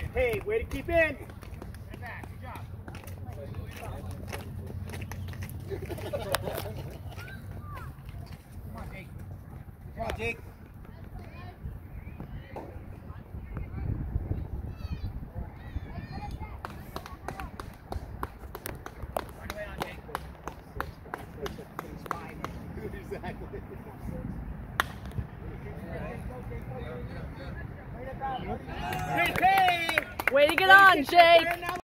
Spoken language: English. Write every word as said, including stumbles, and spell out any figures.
Hey, way to keep in. Get back. Good job. Come on, Jake. Come on, Jake. Run away on Jake. Exactly. Way to get on, Jake!